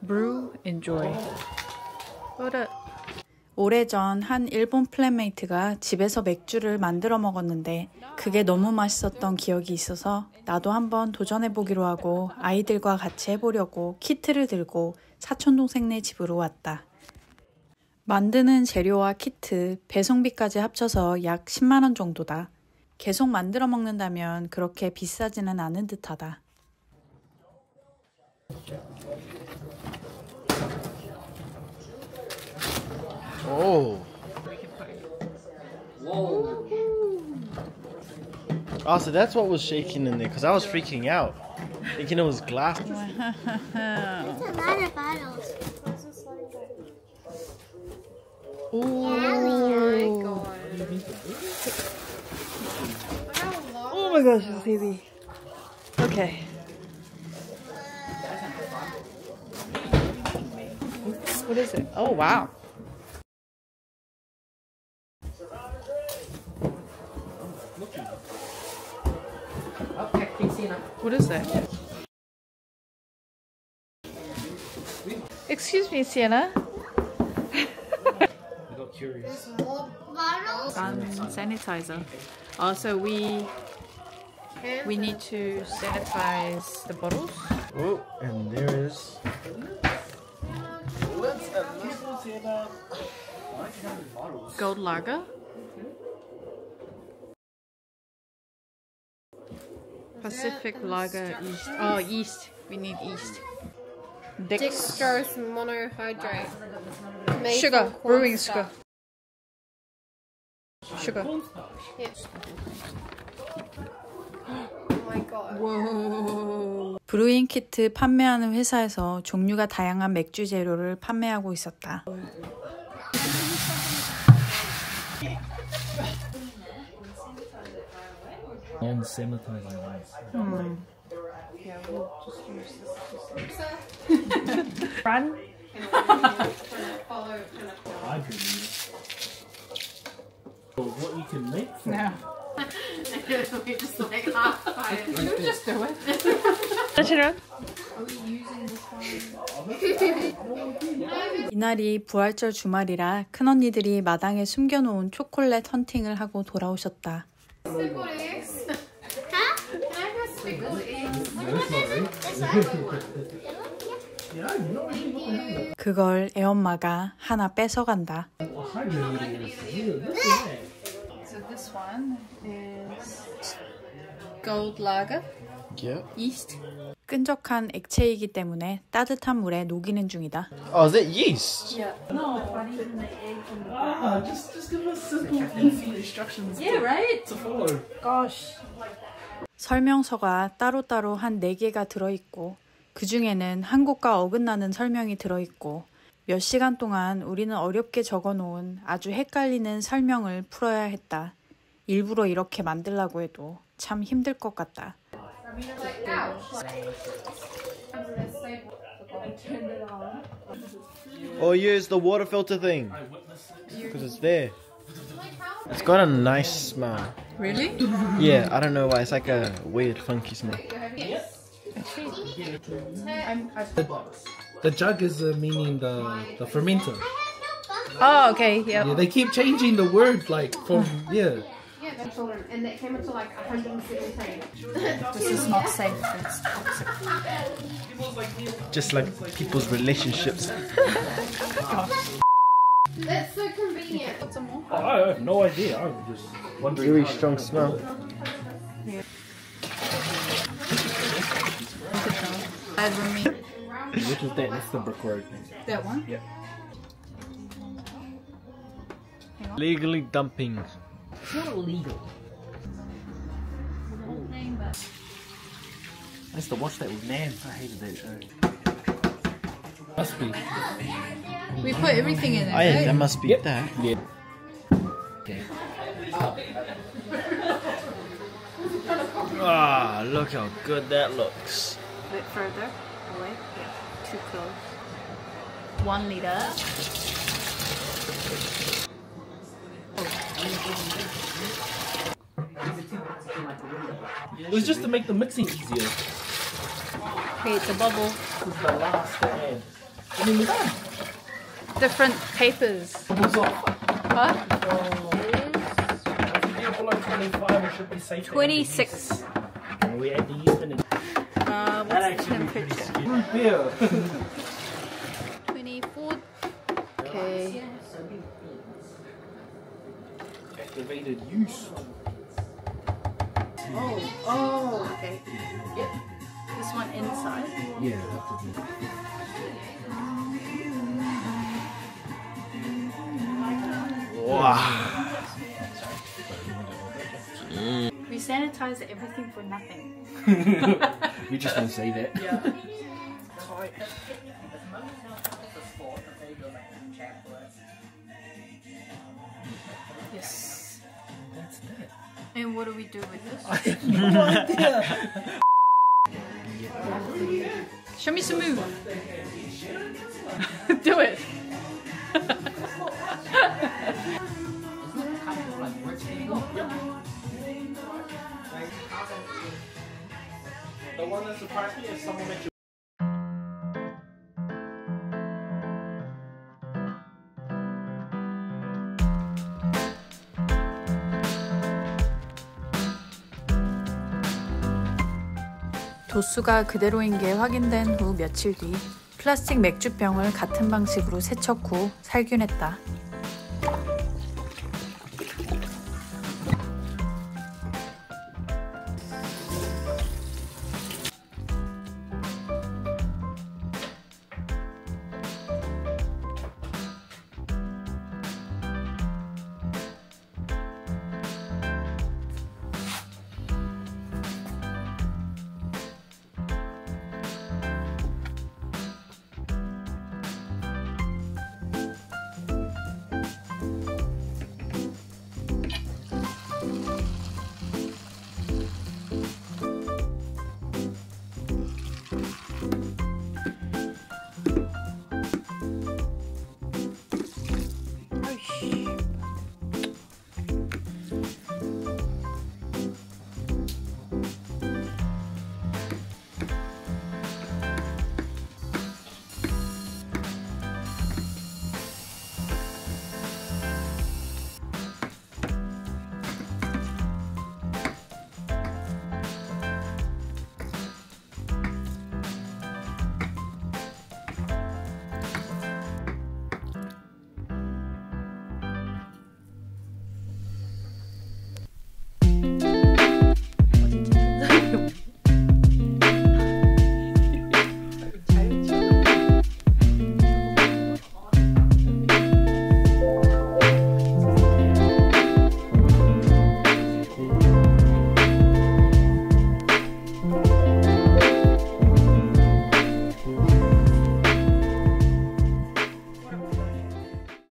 Brew, enjoy. 오래전 한 일본 플랫메이트가 집에서 맥주를 만들어 먹었는데 그게 너무 맛있었던 기억이 있어서 나도 한번 도전해보기로 하고 아이들과 같이 해보려고 키트를 들고 사촌동생네 집으로 왔다. 만드는 재료와 키트, 배송비까지 합쳐서 약 10만 원 정도다. 계속 만들어 먹는다면 그렇게 비싸지는 않은 듯하다. Oh. Whoa. Oh, so that's what was shaking in there, because I was freaking out. Thinking it was glass. That's a lot of bottles. Oh my gosh, it's heavy. Okay. What is it? Oh wow. What is that? Excuse me, Sienna. I got curious. More bottles? Sanitizer. Also, we need to sanitize the bottles. Oh, and there is. Gold lager. Pacific lager yeast. Oh, yeast. We need yeast. Dextrose monohydrate. Made Sugar. from corn Brewing starch. sugar. Sugar. Yes. Oh my god. Whoa. 브루잉 키트 판매하는 회사에서 종류가 다양한 맥주 재료를 판매하고 있었다. Non-sanitizing ice. Yeah, we'll just use this. Run. Follow I believe. So what you can make from No. we just like half fired. You just do it. Touch it up. 이날이 부활절 주말이라 큰언니들이 마당에 숨겨놓은 초콜릿 헌팅을 하고 돌아오셨다. Speckled eggs. Huh? Can I have speckled eggs? Yeah, I know you don't have that. 그걸 애엄마가 하나 뺏어간다. So this one is gold lager, Yeah. yeast. 끈적한 액체이기 때문에 따뜻한 물에 녹이는 중이다. Oh, is it yeast? Ah, just give us simple, easy instructions. Yeah, right? To follow. Gosh. 설명서가 따로따로 한 4개가 들어있고 그 중에는 한국과 어긋나는 설명이 들어있고 몇 시간 동안 우리는 어렵게 적어놓은 아주 헷갈리는 설명을 풀어야 했다. 일부러 이렇게 만들라고 해도 참 힘들 것 같다. Or use the water filter thing, because it's there. It's got a nice smell. Really? Yeah, I don't know why. It's like a weird, funky smell. The jug is meaning the fermenter. Oh, okay. Yeah, Yeah. they keep changing the word like from yeah. Yeah, that's all. And that came up to like 117. This is not safe. It's toxic. Just like people's relationships. That's so convenient. I have no idea. I'm just wondering. Very strong smell. Which is that? That's the brickwork. That one? Yeah. Legally dumping. It's not illegal. I used to watch that with Nan. I hated that show. Must be. We put everything in Oh yeah, there. that must be that. Yeah. Okay. Ah, look how good that looks. A bit further away. Yeah, too close. 1 liter. It was just to make the mixing easier. Creates a bubble. This is the last to add. Different papers. What? 26. Can we add the yeast? What's the temperature? Beer. 24. Okay. Activated use. Oh, okay. Yep. This one inside. Yeah. Wow. We sanitize everything for nothing. You just don't say that. Yeah. Yes. That's that. And what do we do with this? I have no idea. Show me some move. Do it. The one that surprised me is someone that you. 도수가 그대로인 게 확인된 후 며칠 뒤 플라스틱 맥주병을 같은 방식으로 세척 후 살균했다.